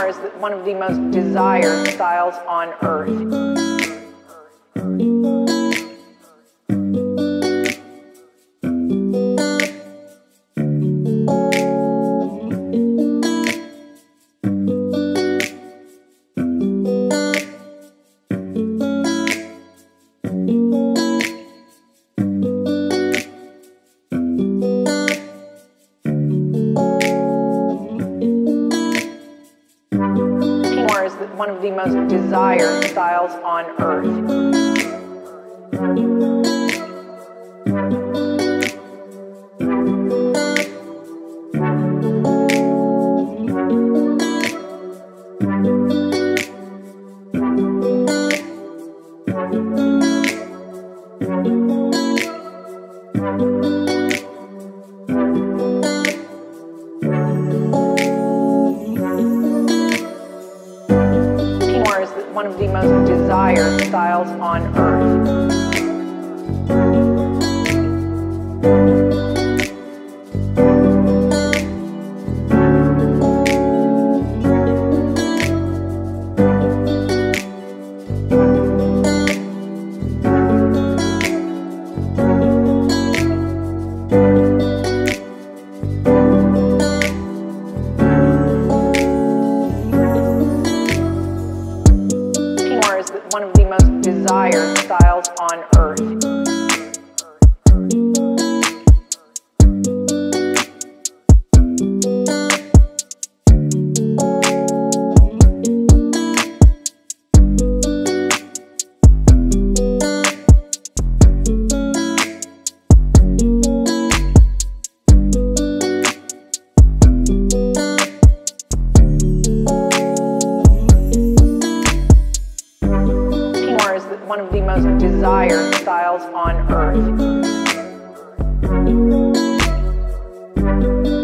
P-Noir is one of the most desired styles on earth. P-Noir is one of the most desired styles on earth. One of the most desired styles on earth. One of the most desired styles on earth. One of the most desired styles on earth.